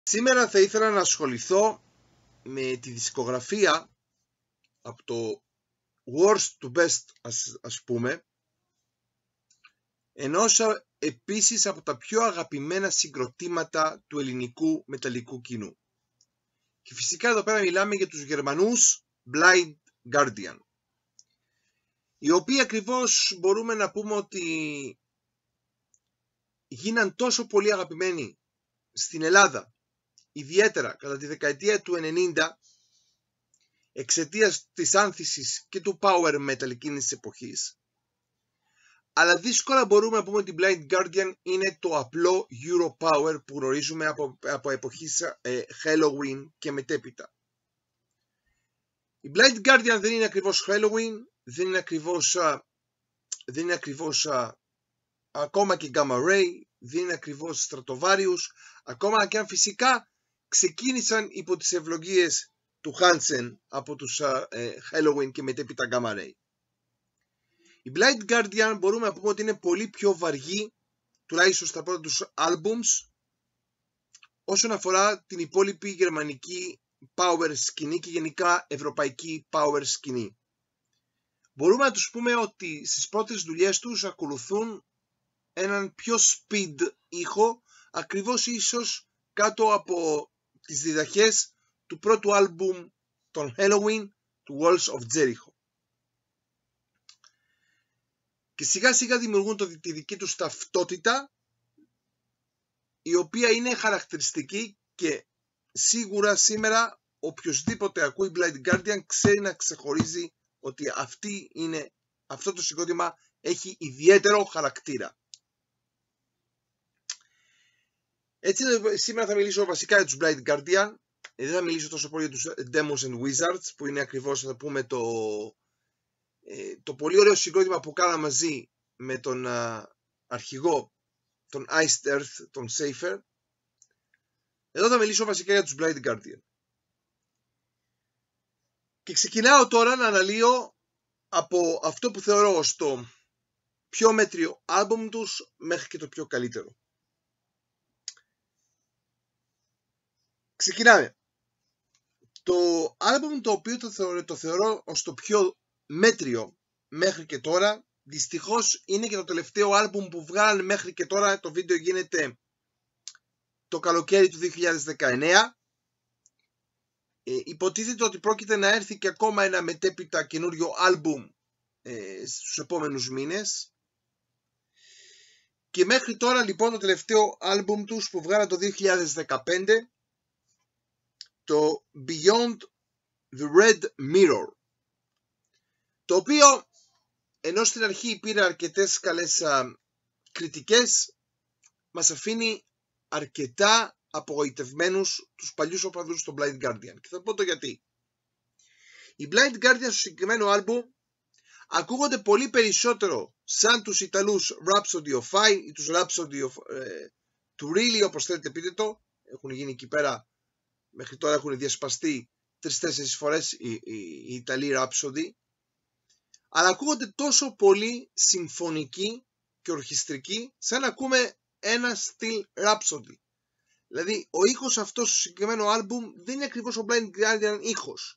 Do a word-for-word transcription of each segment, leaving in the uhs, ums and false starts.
Σήμερα θα ήθελα να ασχοληθώ με τη δισκογραφία από το worst to best, ας, ας πούμε, ενός επίσης από τα πιο αγαπημένα συγκροτήματα του ελληνικού μεταλλικού κοινού. Και φυσικά εδώ πέρα μιλάμε για τους Γερμανούς Blind Guardian, οι οποίοι ακριβώς μπορούμε να πούμε ότι γίναν τόσο πολύ αγαπημένοι στην Ελλάδα, ιδιαίτερα κατά τη δεκαετία του ενενήντα, εξαιτίας της άνθησης και του power metal εκείνης της εποχής, αλλά δύσκολα μπορούμε να πούμε ότι η Blind Guardian είναι το απλό Euro Power που γνωρίζουμε από, από εποχής ε, Halloween και μετέπειτα. Η Blind Guardian δεν είναι ακριβώς Halloween, δεν είναι ακριβώς, α, δεν είναι ακριβώς α, ακόμα και Gamma Ray, δεν είναι ακριβώς Stratovarius, ακόμα και αν φυσικά ξεκίνησαν υπό τις ευλογίες του Hansen από τους ε, Halloween και μετέπειτα Gamma Ray. Η Blind Guardian μπορούμε να πούμε ότι είναι πολύ πιο βαργή, τουλάχιστον στα πρώτα τους albums, όσον αφορά την υπόλοιπη γερμανική power σκηνή και γενικά ευρωπαϊκή power σκηνή. Μπορούμε να τους πούμε ότι στις πρώτες δουλειές τους ακολουθούν έναν πιο speed ήχο, ακριβώς ίσως κάτω από τις διδαχές του πρώτου άλμπουμ των Halloween, του Walls of Jericho. Και σιγά σιγά δημιουργούν το, τη δική τους ταυτότητα, η οποία είναι χαρακτηριστική και σίγουρα σήμερα οποιοσδήποτε ακούει Blind Guardian ξέρει να ξεχωρίζει ότι αυτή είναι, αυτό το συγκρότημα έχει ιδιαίτερο χαρακτήρα. Έτσι σήμερα θα μιλήσω βασικά για τους Blind Guardian, δεν θα μιλήσω τόσο πολύ για τους Demons and Wizards, που είναι ακριβώς, θα πούμε, το, το πολύ ωραίο συγκρότημα που κάναμε μαζί με τον α, αρχηγό, τον Iced Earth, τον Safer. Εδώ θα μιλήσω βασικά για τους Blind Guardian. Και ξεκινάω τώρα να αναλύω από αυτό που θεωρώ ως το πιο μέτριο άλμπουμ τους μέχρι και το πιο καλύτερο. Ξεκινάμε. Το άλμπουμ το οποίο το θεωρώ, το θεωρώ ως το πιο μέτριο μέχρι και τώρα, δυστυχώς είναι και το τελευταίο άλμπουμ που βγάλανε μέχρι και τώρα. Το βίντεο γίνεται το καλοκαίρι του δύο χιλιάδες δεκαεννέα. Ε, υποτίθεται ότι πρόκειται να έρθει και ακόμα ένα μετέπειτα καινούριο άλμπουμ ε, στους επόμενους μήνες. Και μέχρι τώρα λοιπόν το τελευταίο άλμπουμ τους που βγάλανε το δύο χιλιάδες δεκαπέντε, το Beyond the Red Mirror, το οποίο ενώ στην αρχή πήρε αρκετές καλές α, κριτικές, μας αφήνει αρκετά απογοητευμένους τους παλιούς οπαδούς των Blind Guardian. Και θα πω το γιατί. Οι Blind Guardian στο συγκεκριμένο άλμπουμ ακούγονται πολύ περισσότερο σαν τους Ιταλούς Rhapsody of Fire ή τους Rhapsody of, ε, του Really, όπως θέλετε πείτε το. Έχουν γίνει εκεί πέρα, μέχρι τώρα έχουν διασπαστεί τρεις-τέσσερις φορές οι, οι, οι Ιταλοί Rhapsody, αλλά ακούγονται τόσο πολύ συμφωνικοί και ορχιστρικοί σαν να ακούμε ένα στυλ Rhapsody. Δηλαδή ο ήχος αυτός στο συγκεκριμένο άλμπουμ δεν είναι ακριβώς ο Blind Guardian ήχος.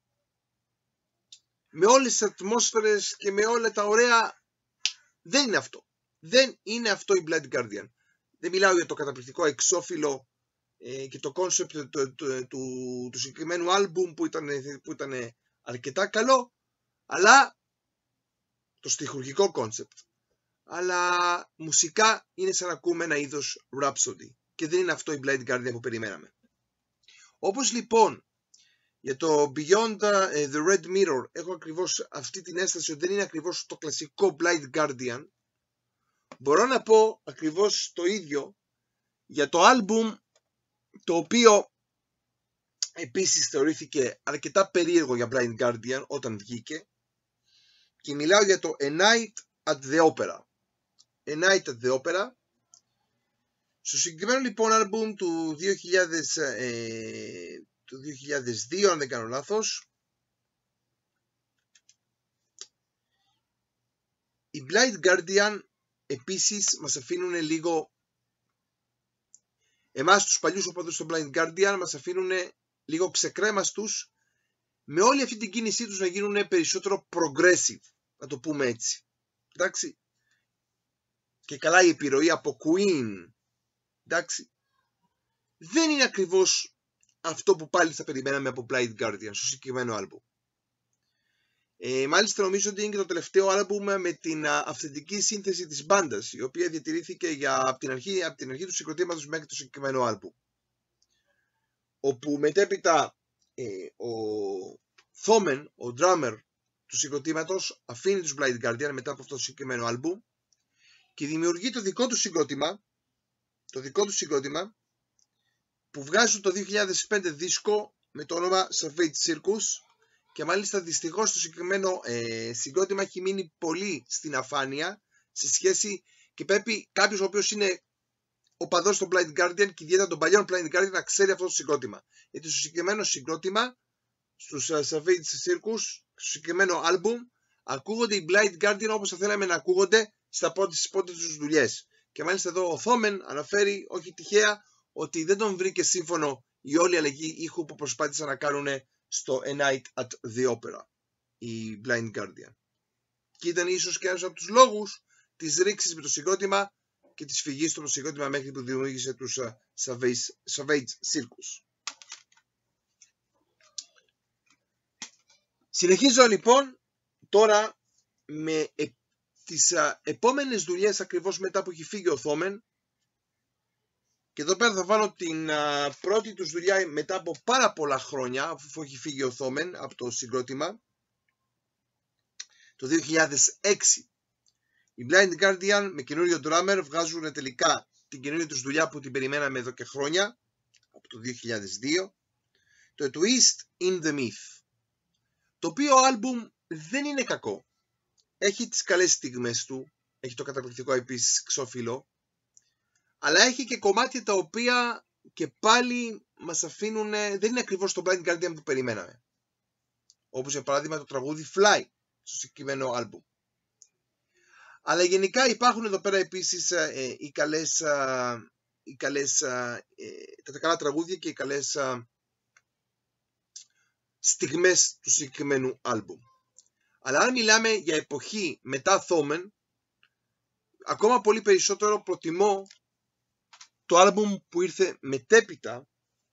Με όλες τις ατμόσφαιρες και με όλα τα ωραία, δεν είναι αυτό. Δεν είναι αυτό η Blind Guardian. Δεν μιλάω για το καταπληκτικό εξώφυλλο ε, και το κόνσεπτ του, του, του, του, του συγκεκριμένου άλμπουμ που ήταν, που ήταν αρκετά καλό, αλλά το στιχουργικό κόνσεπτ. Αλλά μουσικά είναι σαν να ακούμε ένα είδος Rhapsody και δεν είναι αυτό η Blind Guardian που περιμέναμε. Όπως λοιπόν για το Beyond the Red Mirror έχω ακριβώς αυτή την αίσθηση ότι δεν είναι ακριβώς το κλασικό Blind Guardian, μπορώ να πω ακριβώς το ίδιο για το άλμπουμ το οποίο επίσης θεωρήθηκε αρκετά περίεργο για Blind Guardian όταν βγήκε, και μιλάω για το A Night at the Opera. A Night at the Opera. Στο συγκεκριμένο λοιπόν άλμπουμ του δύο χιλιάδες, ε, του δύο χιλιάδες δύο, αν δεν κάνω λάθος, οι Blind Guardian επίσης μας αφήνουν λίγο εμάς τους παλιούς οπαδούς στο Blind Guardian μας αφήνουν λίγο ξεκρέμαστους με όλη αυτή την κίνησή τους να γίνουν περισσότερο progressive, να το πούμε έτσι. Εντάξει. Και καλά η επιρροή από Queen, εντάξει, δεν είναι ακριβώς αυτό που πάλι θα περιμέναμε από Blind Guardian στο συγκεκριμένο άλμπουμ. Ε, μάλιστα νομίζω ότι είναι και το τελευταίο άλμπουμ με την α, αυθεντική σύνθεση της μπάντας, η οποία διατηρήθηκε για, από, την αρχή, από την αρχή του συγκροτήματος μέχρι το συγκεκριμένο άλμπουμ. Όπου μετέπειτα ε, ο Θόμεν, ο drummer του συγκροτήματος, αφήνει τους Blind Guardian μετά από αυτό το συγκεκριμένο άλμπουμ και δημιουργεί το δικό του συγκρότημα, το δικό του συγκρότημα που βγάζουν το δύο χιλιάδες πέντε δίσκο με το όνομα Savage Circus. Και μάλιστα δυστυχώς το συγκεκριμένο ε, συγκρότημα έχει μείνει πολύ στην αφάνεια σε σχέση και πρέπει κάποιος ο οποίος είναι οπαδός στο Blind Guardian και ιδιαίτερα των παλιών Blind Guardian να ξέρει αυτό το συγκρότημα. Γιατί στο συγκεκριμένο συγκρότημα, στους uh, Savage Circus, στο συγκεκριμένο άλμπουμ, ακούγονται οι Blind Guardian όπως θα θέλαμε να ακούγονται στα πρώτες, πρώτες τους δουλειές. Και μάλιστα εδώ ο Θόμεν αναφέρει όχι τυχαία ότι δεν τον βρήκε σύμφωνο η όλη αλλαγή ήχου που προσπάθησαν να κάνουν στο A Night at the Opera, η Blind Guardian. Και ήταν ίσως και ένας από τους λόγους της ρήξης με το συγκρότημα και της φυγής του το συγκρότημα μέχρι που δημιούργησε τους uh, Savage, Savage Circus. Συνεχίζω λοιπόν τώρα με ε, τις uh, επόμενες δουλειές ακριβώς μετά που έχει φύγει ο Θόμεν. Και εδώ πέρα θα βάλω την α, πρώτη τους δουλειά μετά από πάρα πολλά χρόνια, αφού έχει φύγει ο Θόμεν από το συγκρότημα, το δύο χιλιάδες έξι. Οι Blind Guardian με καινούριο drummer βγάζουν τελικά την καινούργια τους δουλειά που την περιμέναμε εδώ και χρόνια, από το δύο χιλιάδες δύο, το A Twist in the Myth, το οποίο άλμπουμ δεν είναι κακό. Έχει τις καλές στιγμές του, έχει το καταπληκτικό επίσης ξόφυλλο, αλλά έχει και κομμάτια τα οποία και πάλι μας αφήνουν, δεν είναι ακριβώς το Blind Guardian που περιμέναμε. Όπως για παράδειγμα το τραγούδι Fly στο συγκεκριμένο άλμπουμ. Αλλά γενικά υπάρχουν εδώ πέρα επίσης ε, οι καλές, ε, οι καλές, ε, τα καλά τραγούδια και οι καλές ε, στιγμές του συγκεκριμένου άλμπουμ. Αλλά αν μιλάμε για εποχή μετά Θόμεν, ακόμα πολύ περισσότερο προτιμώ το άλμπουμ που ήρθε μετέπειτα,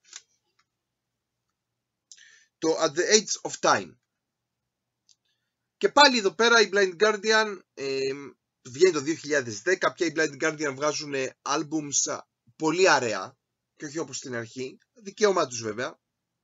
το At the Edge of Time. Και πάλι εδώ πέρα οι Blind Guardian ε, βγαίνει το δύο χιλιάδες δέκα, πια οι Blind Guardian βγάζουν albums πολύ αραιά και όχι όπως στην αρχή, δικαίωμά τους βέβαια.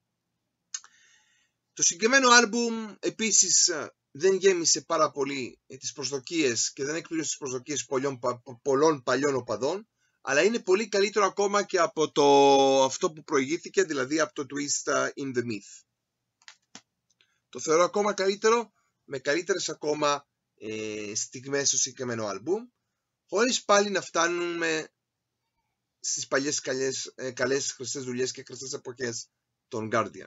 Το συγκεκριμένο άλμπουμ επίσης δεν γέμισε πάρα πολύ τις προσδοκίες και δεν εκπλήρωσε τις προσδοκίες πολλών, πολλών παλιών οπαδών, αλλά είναι πολύ καλύτερο ακόμα και από το, αυτό που προηγήθηκε, δηλαδή από το Twist in the Myth. Το θεωρώ ακόμα καλύτερο, με καλύτερες ακόμα ε, στιγμές στο συγκεκριμένο άλμπουμ, χωρίς πάλι να φτάνουμε στις παλιές καλές, ε, καλές χρηστές δουλειές και χρηστές εποχές των Guardian.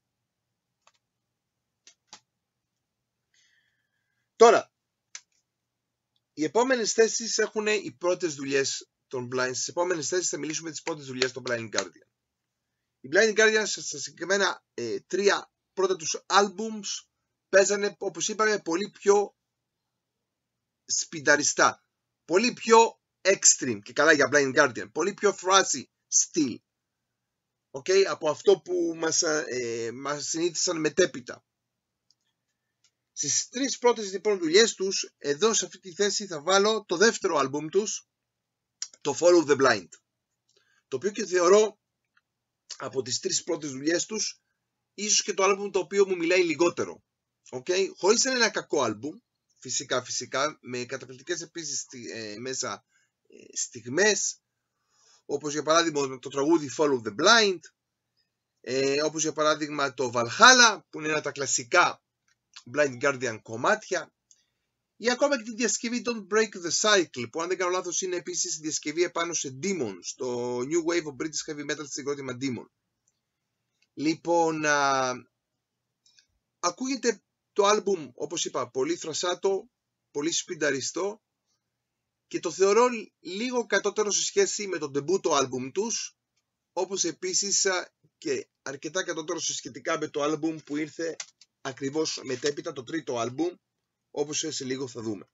Τώρα, οι επόμενες θέσεις έχουν οι πρώτες δουλειές των Blind. Στις επόμενες θέσεις θα μιλήσουμε τις πρώτες δουλειές των Blind Guardian. Οι Blind Guardian στα συγκεκριμένα ε, τρία πρώτα τους albums παίζανε, όπως είπαμε, πολύ πιο σπινταριστά, πολύ πιο extreme και καλά για Blind Guardian, πολύ πιο thrashy στυλ, okay, από αυτό που μας, ε, μας συνήθισαν μετέπειτα. Στις τρεις πρώτες λοιπόν δουλειές τους, εδώ σε αυτή τη θέση θα βάλω το δεύτερο άλμπουμ τους, το Follow the Blind, το οποίο και θεωρώ από τις τρεις πρώτες δουλειές τους ίσως και το άλμπουμ το οποίο μου μιλάει λιγότερο, okay? Χωρίς να είναι ένα κακό άλμπουμ, φυσικά φυσικά, με καταπληκτικές επίσης ε, μέσα ε, στιγμές, όπως για παράδειγμα το τραγούδι Follow the Blind, ε, όπως για παράδειγμα το Valhalla που είναι ένα τα κλασικά Blind Guardian κομμάτια, ή ακόμα και τη διασκευή Don't Break the Cycle, που αν δεν κάνω λάθος είναι επίσης διασκευή επάνω σε Demon, στο New Wave of British Heavy Metal συγκρότημα Demon. Λοιπόν, α, ακούγεται το άλμπουμ, όπως είπα, πολύ θρασάτο, πολύ σπινταριστό και το θεωρώ λίγο κατώτερο σε σχέση με το ντεμπούτο άλμπουμ τους, όπως επίσης και αρκετά κατώτερο σχετικά με το άλμπουμ που ήρθε ακριβώς μετέπειτα, το τρίτο άλμπουμ, όπως σε λίγο θα δούμε.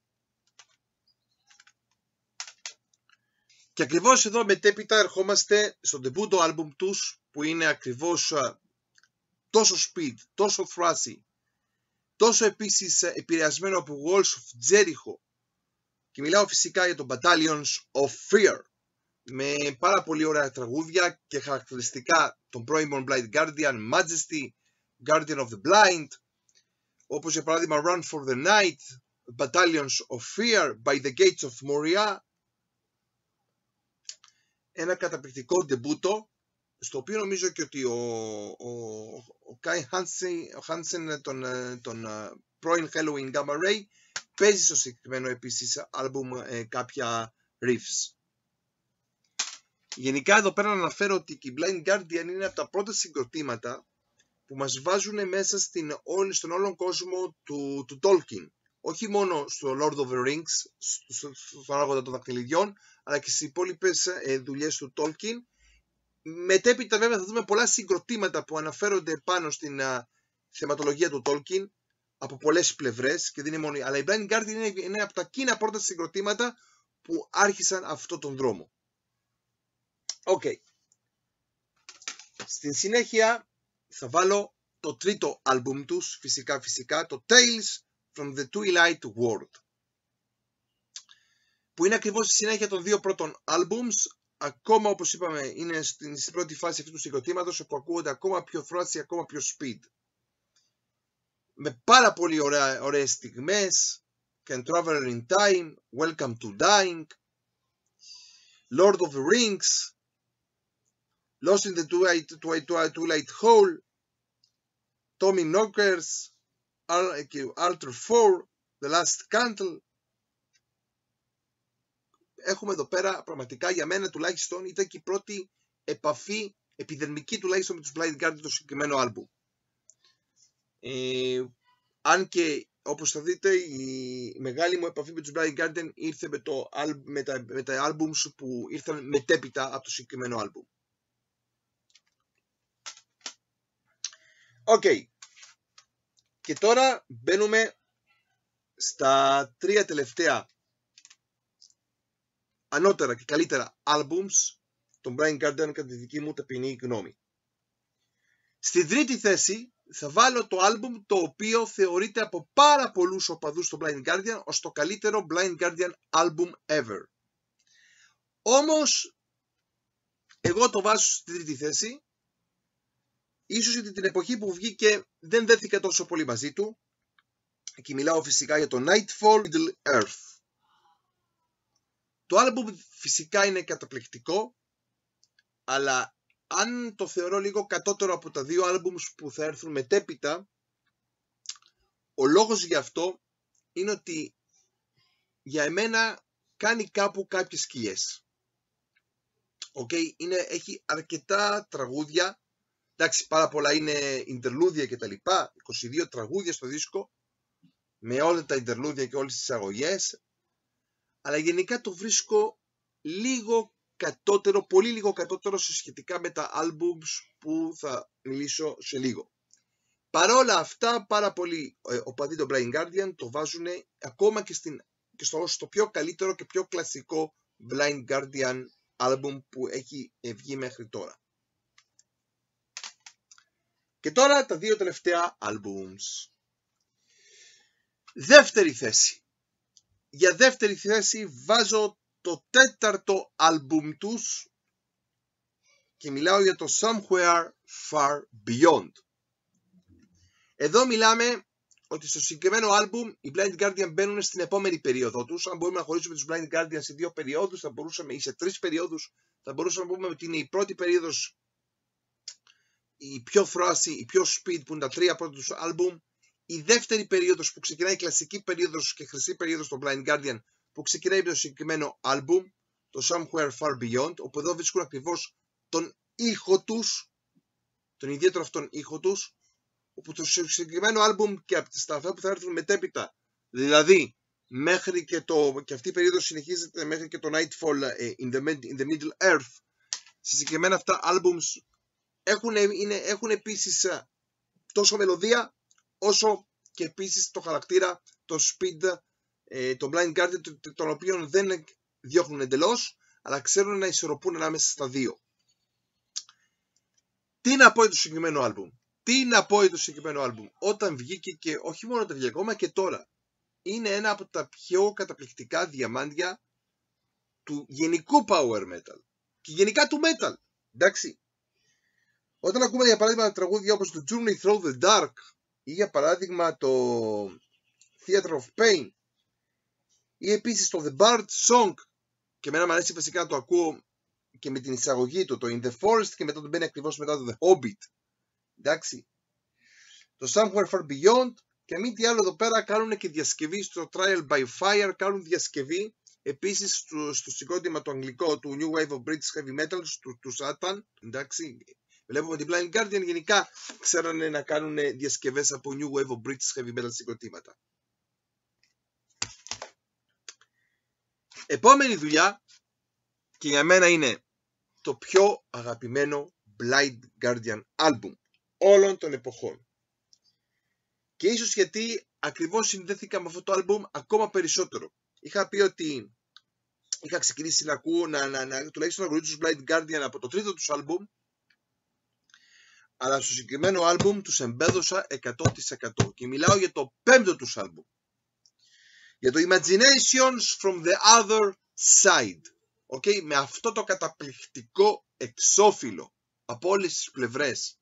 Και ακριβώς εδώ μετέπειτα ερχόμαστε στο debut άλμπουμ τους, που είναι ακριβώς τόσο speed, τόσο thrashy, τόσο επίσης επηρεασμένο από Walls of Jericho, και μιλάω φυσικά για το Battalions of Fear, με πάρα πολύ ωραία τραγούδια και χαρακτηριστικά των πρώιμων Blind Guardian, Majesty, Guardian of the Blind, όπως για παράδειγμα Run for the Night, Battalions of Fear, By the Gates of Moria. Ένα καταπληκτικό ντεμπούτο, στο οποίο νομίζω και ότι ο, ο, ο Kai Hansen, τον, τον πρώην Halloween Gamma Ray, παίζει στο συγκεκριμένο επίσης άλμπουμ ε, κάποια riffs. Γενικά εδώ πέρα να αναφέρω ότι η Blind Guardian είναι από τα πρώτα συγκροτήματα που μας βάζουν μέσα στην, στον όλον κόσμο του, του Tolkien. Όχι μόνο στο Lord of the Rings, στον Άρχοντα των Δαχτυλιδιών, αλλά και στις υπόλοιπες ε, δουλειές του Tolkien. Μετέπειτα βέβαια θα δούμε πολλά συγκροτήματα που αναφέρονται πάνω στην α, θεματολογία του Tolkien από πολλές πλευρές, και δεν είναι μόνο, αλλά η Blind Guardian είναι, είναι από τα εκείνα πρώτα συγκροτήματα που άρχισαν αυτόν τον δρόμο. Οκ. Okay. Στην συνέχεια θα βάλω το τρίτο άλμπουμ τους, φυσικά φυσικά, το Tales from the Twilight World, που είναι ακριβώς στη συνέχεια των δύο πρώτων άλμπουμς. Ακόμα, όπως είπαμε, είναι στην, στην πρώτη φάση αυτού του συγκροτήματος, όπου ακούγονται ακόμα πιο thrashy, ακόμα πιο speed, με πάρα πολύ ωραία, ωραίες στιγμές. Can Travel in Time, Welcome to Dying, Lord of the Rings, Lost in the Twilight, Twilight, Twilight Hole, Tommy Knockers, Alter four, The Last Candle. Έχουμε εδώ πέρα, πραγματικά για μένα τουλάχιστον, ήταν και η πρώτη επαφή, επιδερμική τουλάχιστον, με τους Blind Guardian, το συγκεκριμένο άλμπουμ. Ε, αν και, όπως θα δείτε, η μεγάλη μου επαφή με τους Blind Guardian ήρθε με, το, με, τα, με τα άλμπουμς που ήρθαν μετέπειτα από το συγκεκριμένο άλμπουμ. Οκ. Okay. Και τώρα μπαίνουμε στα τρία τελευταία ανώτερα και καλύτερα άλμπουμς των Blind Guardian, κατά τη δική μου ταπεινή γνώμη. Στην τρίτη θέση θα βάλω το άλμπουμ το οποίο θεωρείται από πάρα πολλούς οπαδούς των Blind Guardian ως το καλύτερο Blind Guardian album ever. Όμως εγώ το βάζω στην τρίτη θέση, ίσως γιατί την εποχή που βγήκε δεν δέθηκα τόσο πολύ μαζί του, και μιλάω φυσικά για το Nightfall Middle Earth. Το άλμπουμ φυσικά είναι καταπληκτικό, αλλά αν το θεωρώ λίγο κατώτερο από τα δύο άλμπουμς που θα έρθουν μετέπειτα, ο λόγος γι' αυτό είναι ότι για εμένα κάνει κάπου κάποιες σκιές. Okay, είναι, έχει αρκετά τραγούδια, εντάξει, πάρα πολλά είναι ιντερλούδια και τα λοιπά, είκοσι δύο τραγούδια στο δίσκο, με όλα τα ιντερλούδια και όλες τις εισαγωγές, αλλά γενικά το βρίσκω λίγο κατώτερο, πολύ λίγο κατώτερο σε σχετικά με τα albums που θα μιλήσω σε λίγο. Παρόλα αυτά, πάρα πολλοί ε, οπαδοί των Blind Guardian το βάζουν ακόμα και, στην, και στο, στο πιο καλύτερο και πιο κλασικό Blind Guardian album που έχει βγει μέχρι τώρα. Και τώρα τα δύο τελευταία albums. Δεύτερη θέση. Για δεύτερη θέση βάζω το τέταρτο άλμπουμ τους και μιλάω για το Somewhere Far Beyond. Εδώ μιλάμε ότι στο συγκεκριμένο άλμπουμ οι Blind Guardian μπαίνουν στην επόμενη περίοδο τους. Αν μπορούμε να χωρίσουμε τους Blind Guardian σε δύο περιόδους, θα μπορούσαμε, ή σε τρεις περιόδους, θα μπορούσαμε να πούμε ότι είναι η πρώτη περίοδος, η πιο thrashy, η πιο speed, που είναι τα τρία πρώτα τους άλμπουμ. Η δεύτερη περίοδος που ξεκινάει, η κλασική περίοδος και χρυσή περίοδος των Blind Guardian, που ξεκινάει με το συγκεκριμένο άλμπουμ, το Somewhere Far Beyond, όπου εδώ βρίσκουν ακριβώς τον ήχο τους, τον ιδιαίτερο αυτόν ήχο τους, όπου το συγκεκριμένο άλμπουμ και από τα αυτά που θα έρθουν μετέπειτα, δηλαδή μέχρι και, το, και αυτή η περίοδος συνεχίζεται μέχρι και το Nightfall in the, in the Middle Earth, Στα συγκεκριμένα αυτά albums έχουν, είναι, έχουν επίσης τόσο μελωδία όσο και επίσης το χαρακτήρα, το speed, ε, το Blind Guardian, τον οποίο δεν διώχνουν εντελώς, αλλά ξέρουν να ισορροπούν ανάμεσα στα δύο. Τι να πω για το συγκεκριμένο άλμπουμ. Τι να πω για το συγκεκριμένο άλμπουμ. Όταν βγήκε, και όχι μόνο όταν βγήκε, ακόμα και τώρα, είναι ένα από τα πιο καταπληκτικά διαμάντια του γενικού power metal και γενικά του metal. Εντάξει. Όταν ακούμε για παράδειγμα τραγούδια όπως το Journey Through the Dark ή για παράδειγμα το Theater of Pain ή επίσης το The Bard Song, και εμένα μου αρέσει βασικά να το ακούω και με την εισαγωγή του, το In the Forest, και μετά το μπαίνει ακριβώς μετά το The Hobbit. Εντάξει. Το Somewhere Far Beyond, και μη τι άλλο εδώ πέρα κάνουν και διασκευή στο Trial by Fire, κάνουν διασκευή επίσης στο, στο συγκρότημα το αγγλικό του New Wave of British Heavy Metal, του, του Satan. Εντάξει. Βλέπουμε την Blind Guardian γενικά ξέρανε να κάνουν διασκευές από New Wave of British Heavy Metal συγκροτήματα. Επόμενη δουλειά, και για μένα είναι το πιο αγαπημένο Blind Guardian album όλων των εποχών. Και ίσως γιατί ακριβώς συνδέθηκα με αυτό το album ακόμα περισσότερο. Είχα πει ότι είχα ξεκινήσει να ακούω, να, να, να, τουλάχιστον να γνωρίζω τους Blind Guardian από το τρίτο τους album, αλλά στο συγκεκριμένο album τους εμπέδωσα εκατό τοις εκατό. Και μιλάω για το πέμπτο τους album. Για το Imaginations from the Other Side. Okay, με αυτό το καταπληκτικό εξώφυλλο από όλες τις πλευρές.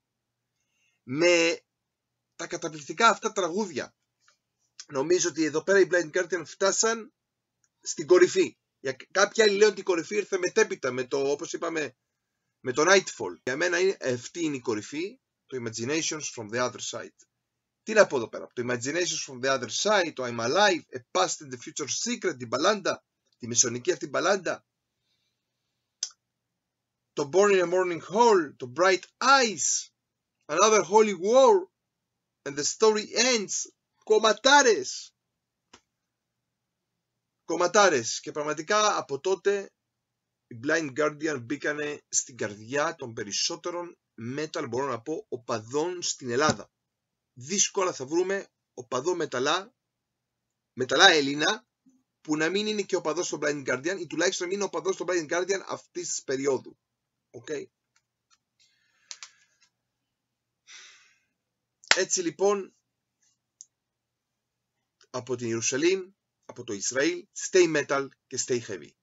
Με τα καταπληκτικά αυτά τραγούδια. Νομίζω ότι εδώ πέρα οι Blind Guardian φτάσαν στην κορυφή. Για κάποιοι άλλοι λένε ότι η κορυφή ήρθε μετέπειτα με το, όπως είπαμε, με το Nightfall. Για μένα είναι, αυτή είναι η κορυφή, το Imaginations from the Other Side. Τι να πω εδώ πέρα, το Imaginations from the Other Side, το I'm Alive, A Past and the Future Secret, την μπαλάντα, τη μεσονική αυτή μπαλάντα, το Born in a Morning Hall, το Bright Eyes, Another Holy War, and the Story Ends. Κομματάρες! Κομματάρες! Και πραγματικά από τότε οι Blind Guardian μπήκανε στην καρδιά των περισσότερων metal, μπορώ να πω, οπαδών στην Ελλάδα. Δύσκολα θα βρούμε οπαδό μεταλά, μεταλά Έλληνα, που να μην είναι και οπαδός στο Blind Guardian, ή τουλάχιστον να μην είναι οπαδός στο Blind Guardian αυτής της περίοδου. Okay. Έτσι λοιπόν, από την Ιερουσαλήμ, από το Ισραήλ, stay metal και stay heavy.